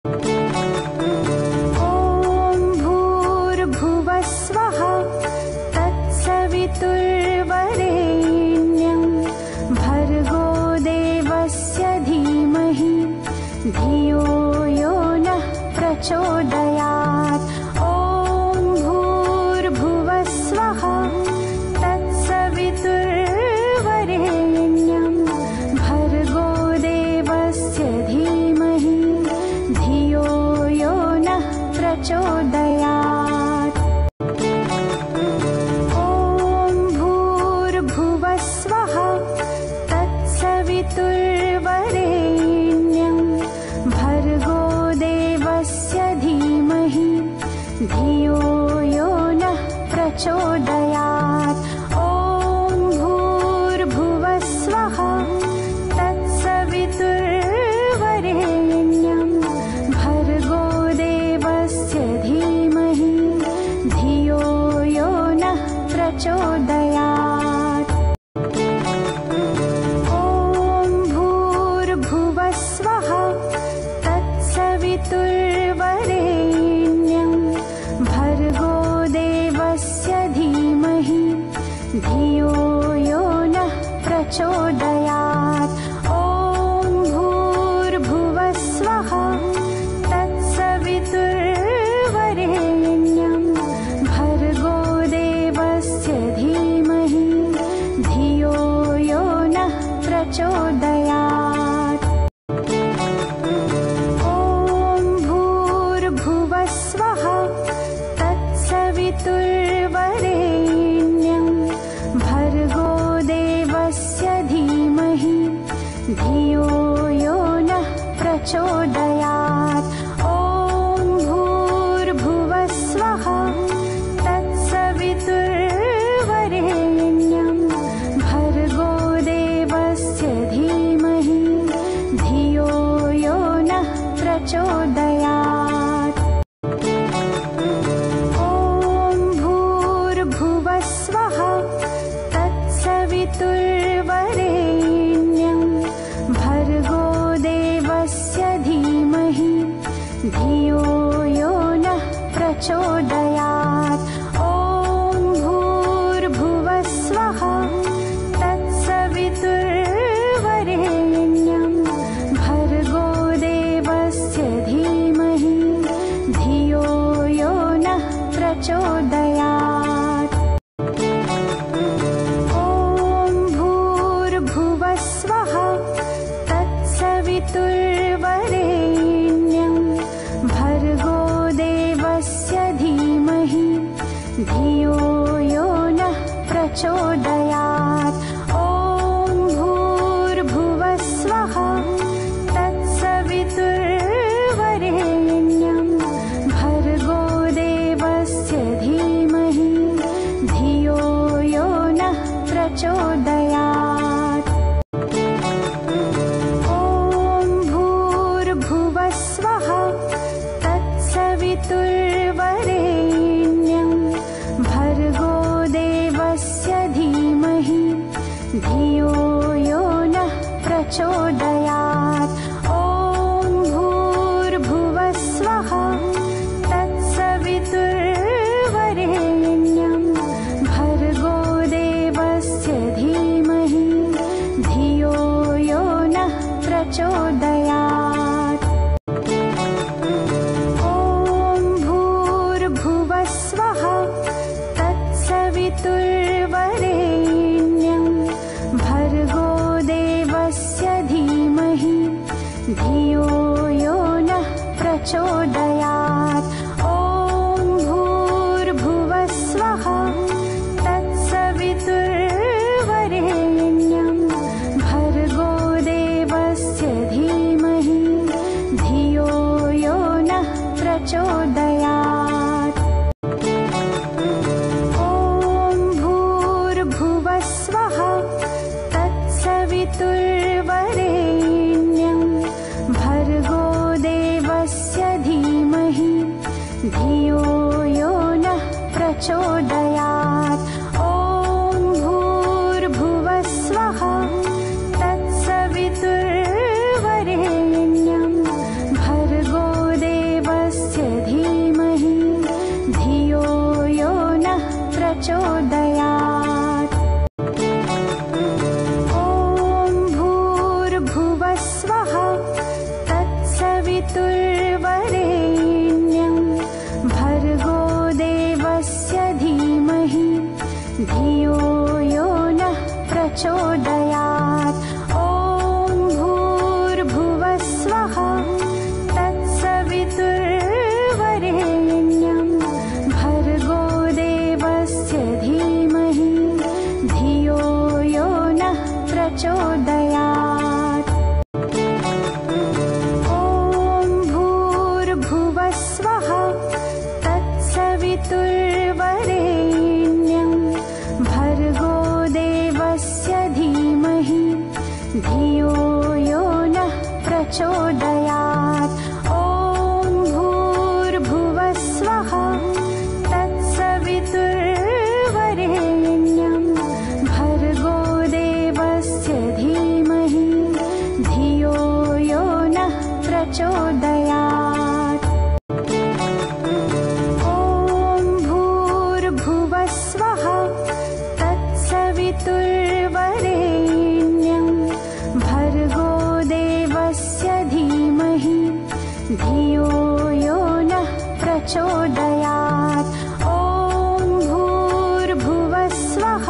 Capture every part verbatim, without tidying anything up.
ॐ भूर्भुवः स्वः तत्सवितुर्वरेण्यं भर्गो देवस्य धीमहि धियो यो नः प्रचोदयात्। ॐ भूर्भुवः स्वः तत्सवितुर्वरेण्यं भर्गो देवस्य धीमहि धियो यो नः प्रचोदयात्। ॐ भूर्भुवः स्वः तत्सवितुर्वरेण्यं भर्गो देवस्य धीमहि धियो यो नः प्रचोदयात्। ॐ भूर्भुवः स्वः तत्सवितुर्वरेण्यं भर्गो देवस्य धीमहि धियो यो नः प्रचोदयात्। ॐ भूर्भुवः स्वः तत्सवितुर्वरेण्यं भर्गो देवस्य धीमहि धियो यो नः प्रचोदयात्। ॐ भूर्भुवः स्वः तत्सवितुर्वरेण्यं भर्गो देवस्य धीमहि धियो यो नः प्रचोदयात्। ॐ भूर्भुवः स्वः तत्सवितुर्वरेण्यं भर्गो देवस्य धीमहि धियो यो नः प्रचोदयात्। ॐ भूर्भुवः स्वः तत्सवितुर्वरेण्यं भर्गो देवस्य धीमहि धियो यो नः प्रचोदयात्। ॐ भूर्भुवः स्वः तत्सवितुर्वरेण्यं भर्गो देवस्य धीमहि धियो यो नः प्रचोदयात्। ॐ भूर्भुवः स्वः तत्सवितुर्वरेण्यं भर्गो देवस्य धीमहि धियो यो नः प्रचोदयात्। ॐ भूर्भुवः स्वः तत्सवितुर्वरेण्यं भर्गो देवस्य धीमहि धियो यो नः प्रचोदयात्। ॐ भूर्भुवः स्वः तत्सवितुर्वरेण्यं भर्गो देवस्य धीमहि धियो यो नः प्रचोदयात्। ॐ भूर्भुवः स्वः तत्सवितुर्वरेण्यं भर्गो देवस्य धीमहि धियो यो नः प्रचोदयात्। ॐ भूर्भुवः स्वः तत्सवितुर्वरेण्यं भर्गो देवस्य धीमहि धियो यो नः प्रचोदयात्। ॐ भूर्भुवः स्वः तत्सवितुर्वरेण्यं भर्गो देवस्य धीमहि धियो यो नः प्रचोदयात्। ॐ भूर्भुवः स्वः तत्सवितुर्वरेण्यं भर्गो देवस्य धीमहि धियो यो नः प्रचोदयात्। ॐ भूर्भुवः स्वः तत्सवितुर्वरेण्यं भर्गो देवस्य धीमहि धियो यो नः प्रचोदयात्। ॐ भूर्भुवः स्वः तत्सवितुर्वरेण्यं भर्गो तत्सवितुर्वरेण्यं भर्गो देवस्य धीमहि धियो यो नः प्रचोदयात्। ॐ भूर्भुवः स्वः तत्सवितुर्वरेण्यं भर्गो देवस्य धीमहि धियो यो नः प्रचोदयात्। ॐ भूर्भुवः स्वः तत्सवितुर्वरेण्यं भर्गो देवस्य धीमहि धियो यो नः प्रचोदयात्। ॐ भूर्भुवः स्वः तत्सवितुर्वरेण्यं भर्गो देवस्य धीमहि धियो यो नः प्रचोदयात्। ॐ भूर्भुवः स्वः तत्सवितुर्वरेण्यं भर्गो देवस्य धीमहि धियो यो नः प्रचोदयात्। ॐ भूर्भुवः स्वः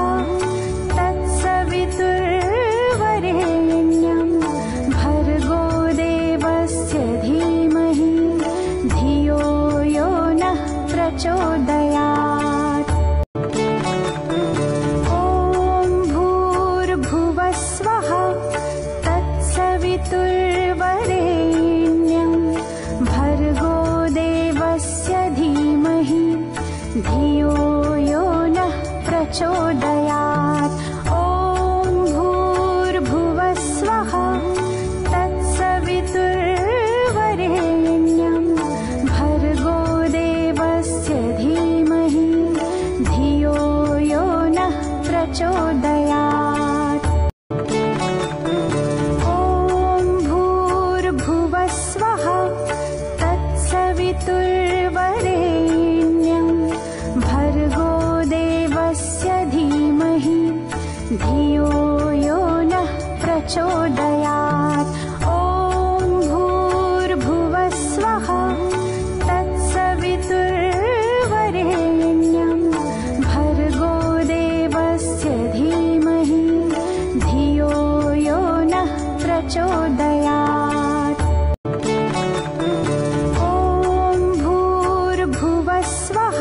तत्सवितुर्वरेण्यं भर्गो देवस्य धीमहि धियो यो नः प्रचोदयात्। ॐ भूर्भुवः स्वः तत्सवितुर्वरेण्यं भर्गो देवस्य धीमहि धियो यो नः प्रचोदयात्। ॐ भूर्भुवः स्वः तत्सवितुर्वरेण्यं भर्गो देवस्य धीमहि धियो यो नः प्रचोदयात्। ॐ भूर्भुवः स्वः तत्सवितुर्वरेण्यं भर्गो देवस्य धीमहि धियो यो नः प्रचोदयात्। ॐ भूर्भुवः स्वः तत्सवितुर्वरेण्यं भर्गो देवस्य धीमहि धियो यो नः प्रचोदयात्। ॐ भूर्भुवः स्वः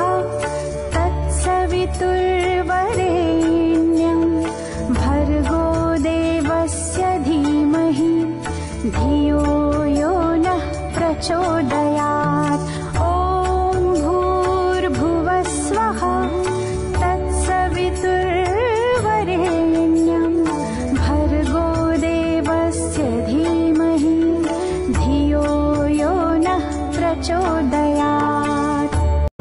तत्सवितुर्वरेण्यं भर्गो देवस्य धीमहि धियो यो नः प्रचोदयात्। ॐ भूर्भुवः स्वः तत्सवितुर्वरेण्यं भर्गो देवस्य धीमहि धियो यो नः प्रचोदयात्।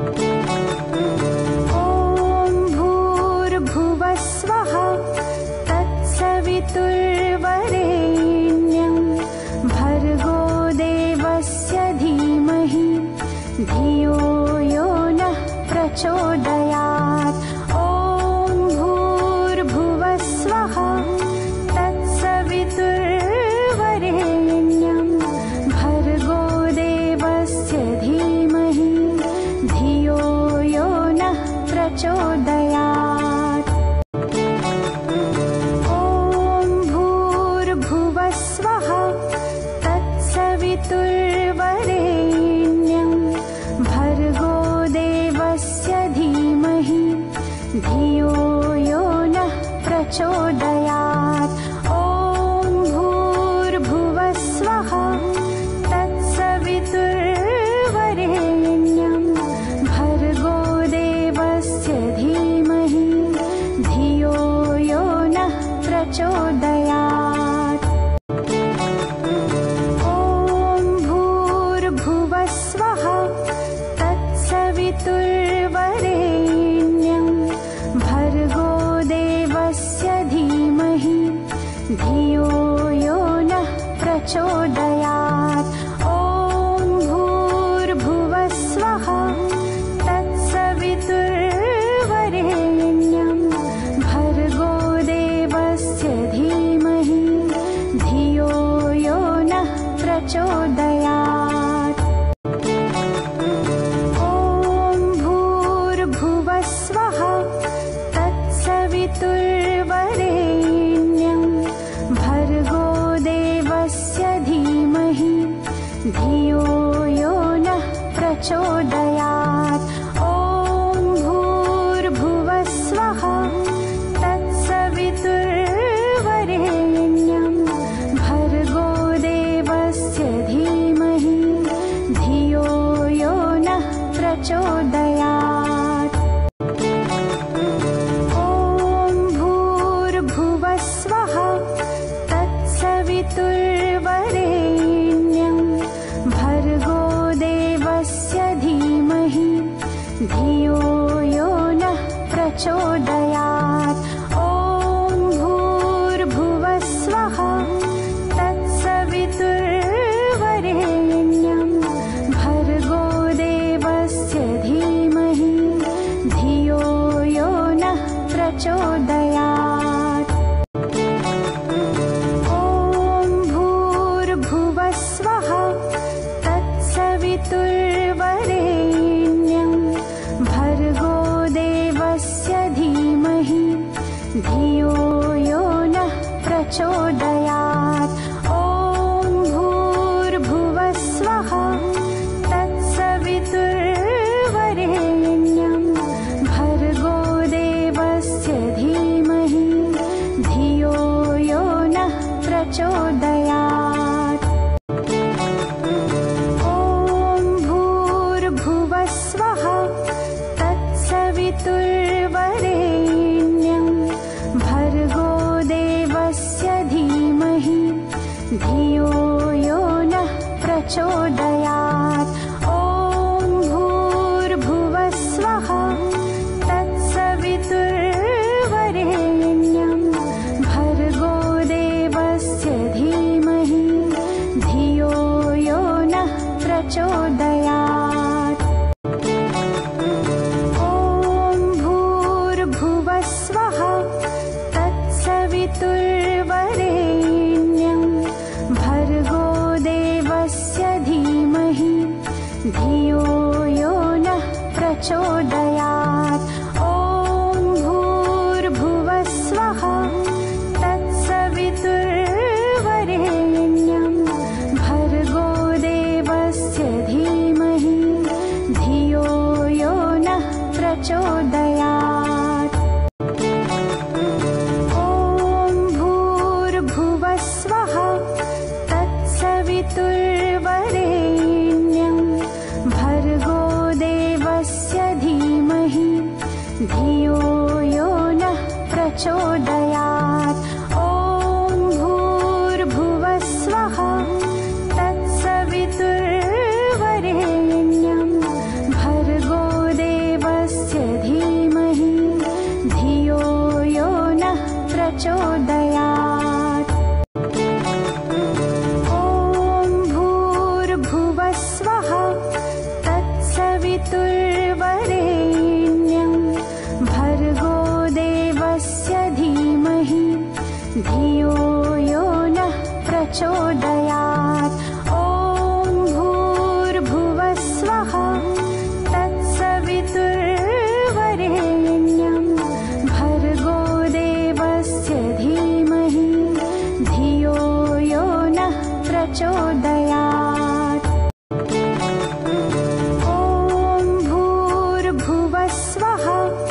ॐ भूर्भुवः स्वः तत्सवितुर्वरेण्यं भर्गो देवस्य धीमहि धियो यो नः प्रचोदयात्। ॐ भूर्भुवः स्वः तत्सवितुर्वरेण्यं भर्गो देवस्य धीमहि धियो यो नः प्रचोदयात्। ॐ भूर्भुवः स्वः तत्सवितुर्वरेण्यं भर्गो देवस्य धीमहि धियो यो नः प्रचोदयात्। ॐ भूर्भुवः स्वः तत्सवितुर्वरेण्यं भर्गो देवस्य धीमहि धियो यो नः प्रचोदयात्। ॐ भूर्भुवः स्वः तत्सवितुर्वरेण्यं भर्गो देवस्य धीमहि धियो यो नः प्रचोदयात्। ॐ भूर्भुवः स्वः तत्सवितुर्वरेण्यं भर्गो देवस्य धीमहि धियो यो नः प्रचोदयात्। प्रचोदयात्। ॐ भूर्भुवः स्वः तत्सवितुर्वरेण्यं भर्गो देवस्य धीमहि धियो यो नः प्रचोदयात्। ॐ भूर्भुवः स्वः तत्सवितुर्वरेण्यं भर्गो देवस्य धीमहि धियो यो नः प्रचोदयात्। ॐ भूर्भुवः स्वः तत्सवितुर्वरेण्यं भर्गो देवस्य धीमहि धियो यो नः प्रचोदयात्। ॐ भूर्भुवः स्वः तत्सवितुर्वरेण्यं भर्गो देवस्य धीमहि धियो यो नः प्रचोदयात्। ॐ भूर्भुवः स्वः तत्सवितुर्वरेण्यं भर्गो देवस्य धीमहि धियो यो नः प्रचोदयात्। ॐ भूर्भुवः स्वः तत्सवितुर्वरेण्यं भर्गो देवस्य धीमहि धियो यो नः प्रचोदयात्। ॐ भूर्भुवः स्वः तत्सवितुर्वरेण्यं भर्गो देवस्य धीमहि धियो यो नः प्रचोदयात्। ॐ भूर्भुवः स्वः तत्सवितुर्वरेण्यं भर्गो देवस्य धीमहि धियो यो नः प्रचोदयात्। ॐ भूर्भुवः स्वः तत्सवितुर्वरेण्यं भर्गो देवस्य धीमहि धियो यो नः प्रचोदयात्। ॐ भूर्भुवः स्वः तत्सवितुर्वरेण्यं भर्गो देवस्य धीमहि धियो यो नः प्रचोदयात्। ॐ भूर्भुवः स्वः तत्सवितुर्वरेण्यं भर्गो देवस्य धीमहि धियो यो नः प्रचोदयात्। ॐ भूर्भुवः स्वः तत्सवितुर्वरेण्यं भर्गो देवस्य धीमहि धियो यो नः प्रचोदयात्। ॐ भूर्भुवः स्वः तत्सवितुर्वरेण्यं भर्गो देवस्य धीमहि धियो यो नः प्रचोदयात्। ॐ भूर्भुवः स्वः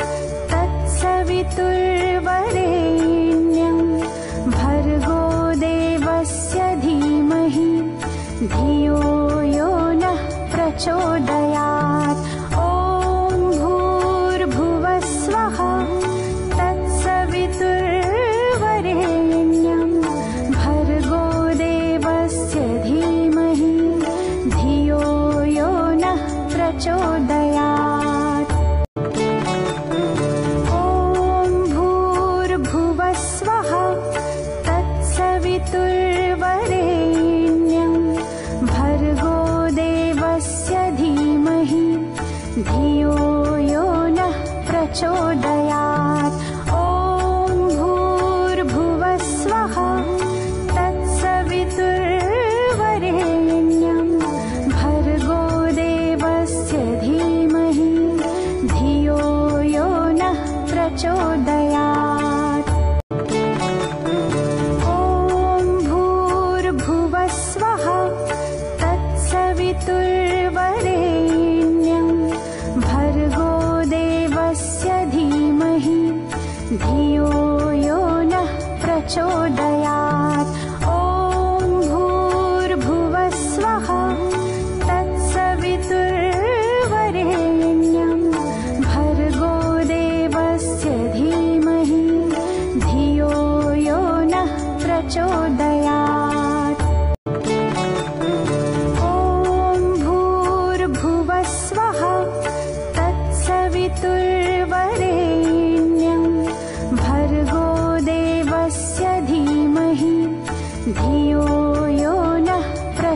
तत्सवितुर्वरेण्यं भर्गो देवस्य धीमहि धियो यो नः प्रचोदयात्। ॐ भूर्भुवः स्वः तत्सवितुर्वरेण्यं भर्गो देवस्य धीमहि धियो यो नः प्रचोदयात्। ॐ भूर्भुवः स्वः तत्सवितुर्वरेण्यं भर्गो देवस्य धीमहि धियो यो नः प्रचोदयात्। ॐ भूर्भुवः स्वः तत्सवितुर्वरेण्यं भर्गो देवस्य धीमहि धियो यो नः प्रचोदयात्। ॐ भूर्भुवः स्वः तत्सवितुर्वरेण्यं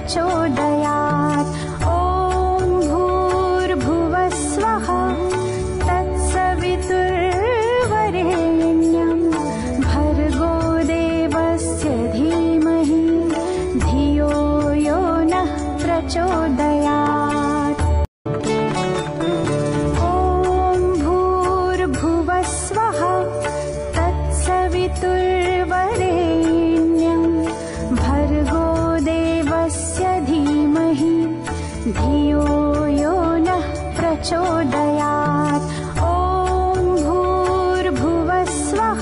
प्रचोदयात्। ॐ भूर्भुवः स्वः तत्सवितुर्वरेण्यं भर्गो देवस्य धीमहि धियो यो नः प्रचोदयात्। ॐ भूर्भुवः स्वः तत्सवितुर्वरेण्यं भर्गो देवस्य धीमहि धियो यो नः प्रचोदयात्। ॐ भूर्भुवः स्वः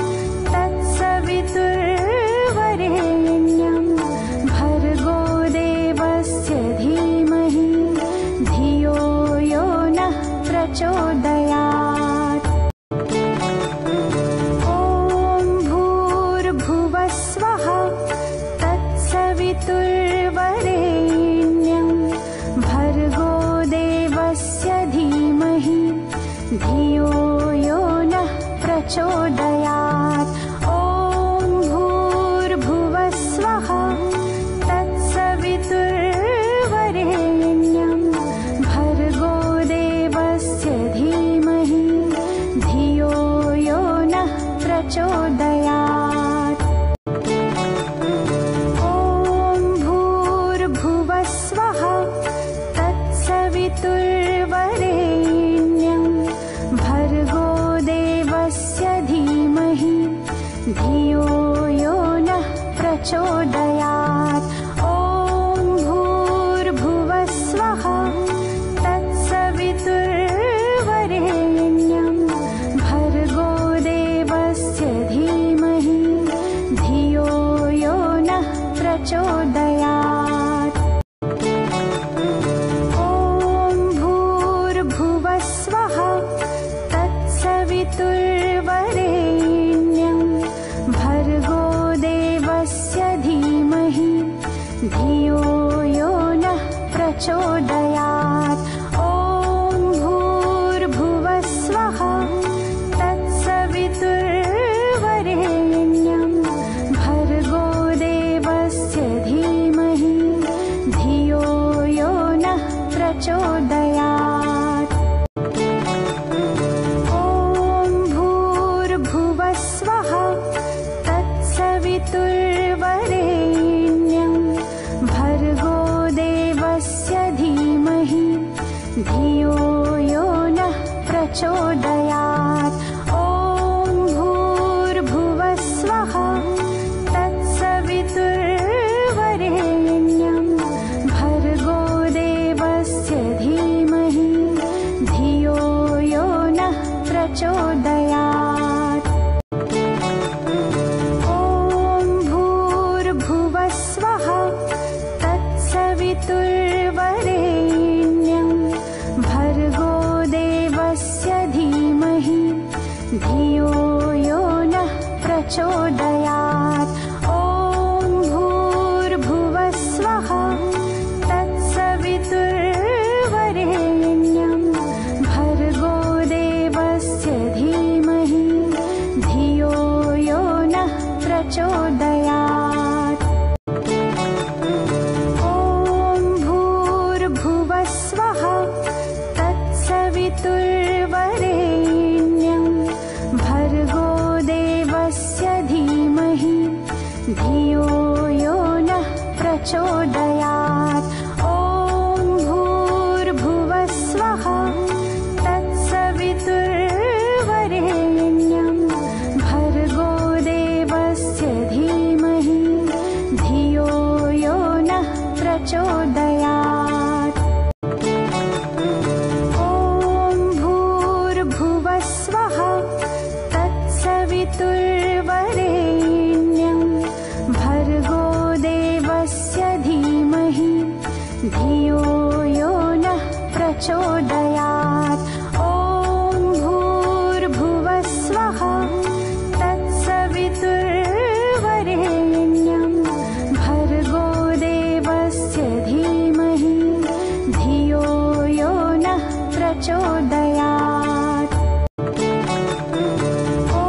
तत्सवितुर्वरेण्यं भर्गो देवस्य धीमहि धियो यो नः प्रचोदयात्। ॐ भूर्भुवः स्वः तत्सवितुर्वरेण्यं भर्गो देवस्य धीमहि धियो यो नः प्रचोदयात्। ॐ भूर्भुवः स्वः तत्सवितुर्वरेण्यं भर्गो देवस्य धीमहि धियो यो नः प्रचोदयात्। ॐ भूर्भुवः स्वः तत्सवितुर्वरेण्यं भर्गो देवस्य धीमहि धियो यो नः प्रचोदयात्। ॐ भूर्भुवः स्वः तत्सवितुर्वरेण्यं भर्गो देवस्य धीमहि धियो यो नः प्रचोदयात्। ॐ भूर्भुवः स्वः तत्सवितुर्वरेण्यं भर्गो देवस्य धीमहि धियो यो नः प्रचोदयात्। ॐ भूर्भुवः स्वः तत्सवितुर्वरेण्यं भर्गो देवस्य धीमहि धियो यो नः प्रचोदयात्। ॐ भूर्भुवः स्वः तत्सवितुर्वरेण्यं भर्गो देवस्य धीमहि धियो यो नः प्रचोदयात्। ॐ भूर्भुवः स्वः तत्सवितुर्वरेण्यं भर्गो देवस्य धीमहि धियो यो नः प्रचोदयात्। ॐ भूर्भुवः स्वः तत्सवितुर्वरेण्यं भर्गो देवस्य धीमहि धियो यो नः प्रचोदयात्। ॐ भूर्भुवः स्वः तत्सवितुर्वरेण्यं भर्गो देवस्य धीमहि धियो यो नः प्रचोदयात्। ॐ भूर्भुवः स्वः तत्सवितुर्वरेण्यं भर्गो देवस्य धीमहि धियो यो नः प्रचोदयात्। ॐ भूर्भुवः स्वः तत्सवितुर्वरेण्यं भर्गो देवस्य धीमहि धियो यो नः प्रचोदयात्। ॐ भूर्भुवः स्वः तत्सवितुर्वरेण्यं भर्गो देवस्य धीमहि धियो यो नः प्रचोदयात्। ॐ भूर्भुवः स्वः तत्सवितुर्वरेण्यं भर्गो देवस्य धीमहि धियो यो नः प्रचोदयात्। ॐ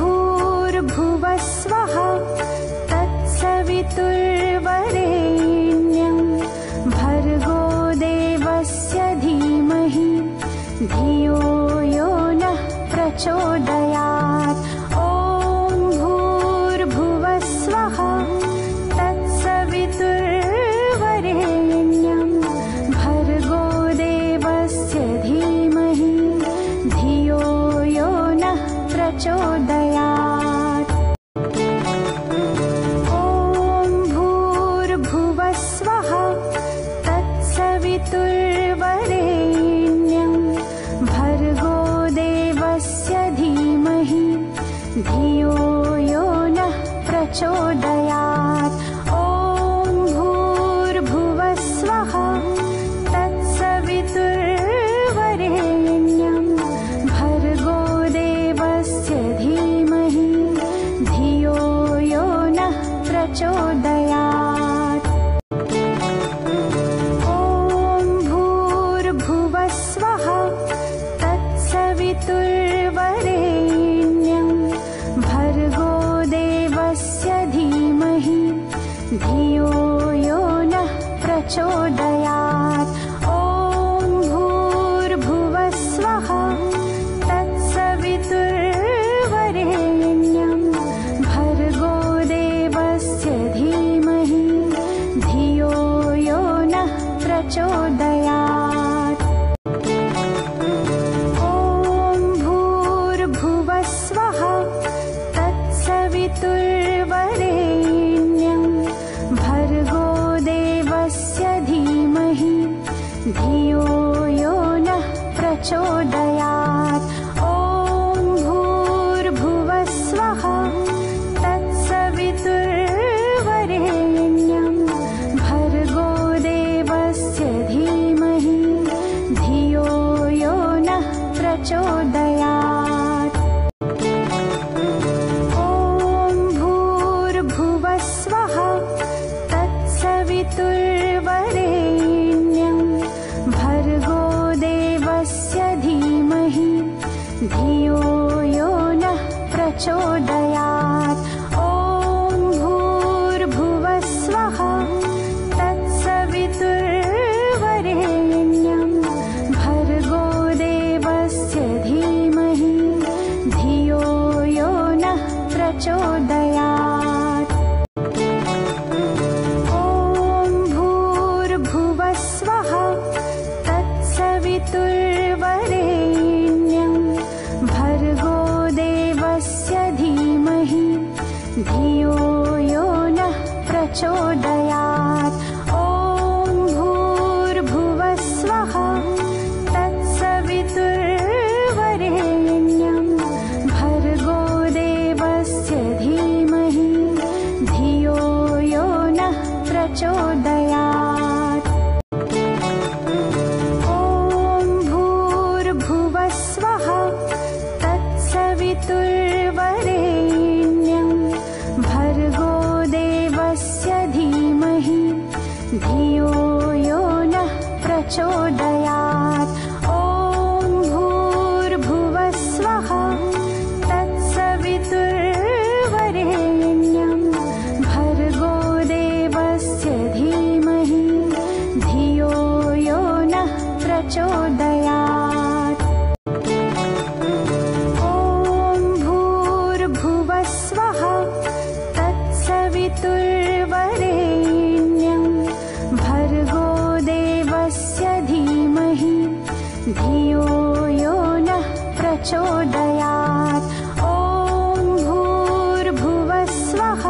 भूर्भुवः स्वः तत्सवितुर्वरेण्यं धियो यो नः प्रचोदयात्। ॐ भूर्भुवः स्वः तत्सवितुर्वरेण्यं भर्गो देवस्य धीमहि धियो यो नः प्रचोदयात्। ॐ भूर्भुवः स्वः तत्सवितुर्वरेण्यं भर्गो देवस्य धीमहि धियो यो नः प्रचोदयात्। ॐ भूर्भुवः स्वः तत्सवितुर्वरेण्यं भर्गो देवस्य धीमहि धियो यो नः प्रचोदयात्। ॐ भूर्भुवः स्वः तत्सवितुर्वरेण्यं भर्गो देवस्य धीमहि धियो यो नः प्रचोदयात्। ॐ भूर्भुवः स्वः तत्सवितुर्वरेण्यं भर्गो देवस्य धीमहि धियो यो नः प्रचोदयात्। ॐ भूर्भुवः स्वः तत्सवितुर्वरेण्यं भर्गो देवस्य धीमहि धियो यो नः प्रचोदयात्। ॐ भूर्भुवः स्वः तत्सवितुर्वरेण्यं भर्गो देवस्य धीमहि धियो यो नः प्रचोदयात्। ॐ भूर्भुवः स्वः तत्सवितुर्वरेण्यं भर्गो देवस्य धीमहि धियो यो नः प्रचोदयात्। ॐ भूर्भुवः स्वः तत्सवितुर्वरेण्यं भर्गो देवस्य धीमहि धियो यो नः प्रचोदयात्। ॐ भूर्भुवः स्वः तत्सवितुर्वरेण्यं भर्गो देवस्य धीमहि धियो यो नः प्रचोदयात्। ॐ भूर्भुवः स्वः तत्सवितुर्वरेण्यं भर्गो देवस्य धीमहि धियो यो नः प्रचोदयात्। ॐ भूर्भुवः स्वः तत्सवितुर्वरेण्यं भर्गो देवस्य धीमहि धियो यो नः प्रचोदयात्। ॐ भूर्भुवः स्वः तत्सवितुर्वरेण्यं भर्गो देवस्य धीमहि धियो यो नः प्रचोदयात्। ॐ भूर्भुवः स्वः तत्सवितुर्वरेण्यं भर्गो देवस्य धीमहि धियो यो नः प्रचोदयात्। ॐ भूर्भुवः स्वः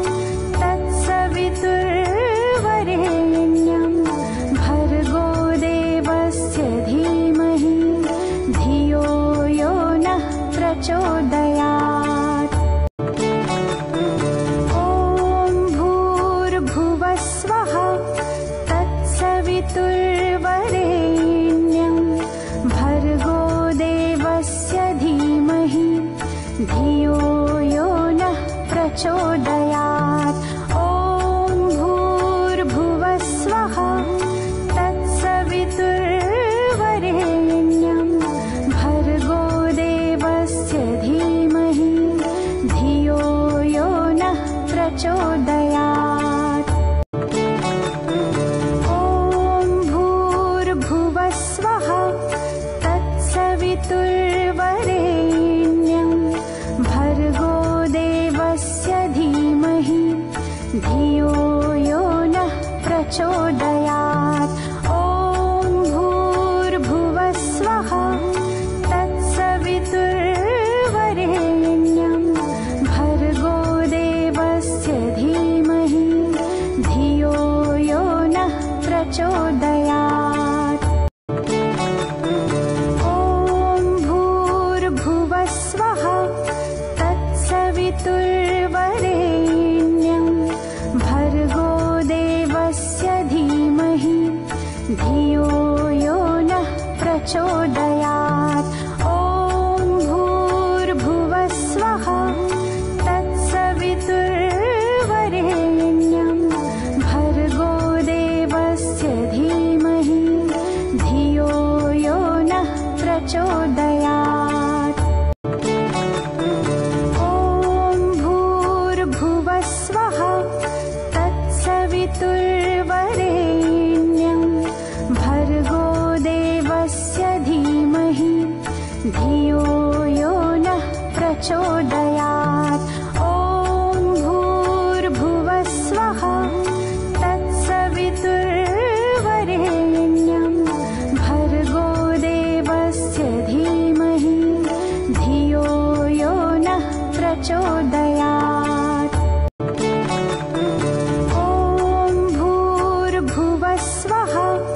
तत्सवितुर्वरेण्यं भर्गो देवस्य धीमहि धियो यो नः प्रचोदयात्। ॐ भूर्भुवः स्वः तत्सवितुर्वरेण्यं भर्गो देवस्य धीमहि प्रचोदयात्। ॐ भूर्भुवः स्वः तत्सवितुर्वरेण्यं भर्गो देवस्य धीमहि धियो यो नः प्रचोदयात्। ॐ भूर्भुवः स्वः तत्सवितुर्वरेण्यं भर्गो देवस्य धीमहि धियो यो नः प्रचोदयात्। ॐ भूर्भुवः स्वः तत्सवितुर्वरेण्यं भर्गो देवस्य धीमहि धियो यो नः प्रचोदयात्। ॐ भूर्भुवः स्वः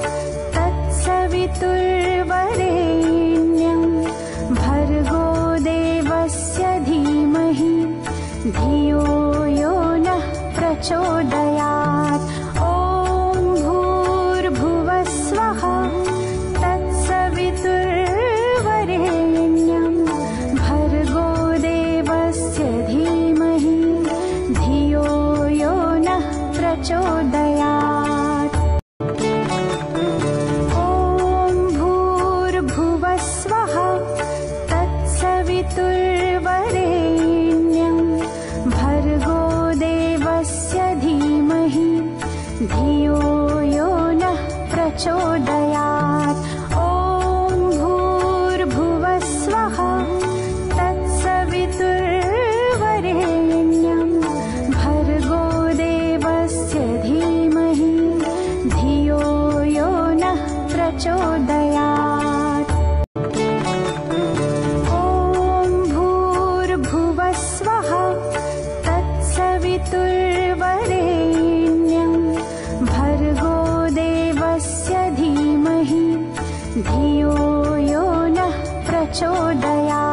तत्सवितुर्वरेण्यं भर्गो देवस्य धीमहि धियो यो नः प्रचोदयात्। ॐ भूर्भुवः स्वः तत्सवितुर्वरेण्यं भर्गो देवस्य धीमहि धियो यो नः प्रचोदयात्। ॐ भूर्भुवः स्वः तत्सवितुर्वरेण्यं भर्गो देवस्य धीमहि धियो यो नः प्रचोदयात्। ॐ भूर्भुवः स्वः तत्सवितुर्वरेण्यं भर्गो देवस्य धीमहि धियो यो नः प्रचोदयात्। ॐ भूर्भुवः स्वः तत्सवितुर्वरेण्यं भर्गो देवस्य धीमहि धियो यो नः प्रचोदयात्।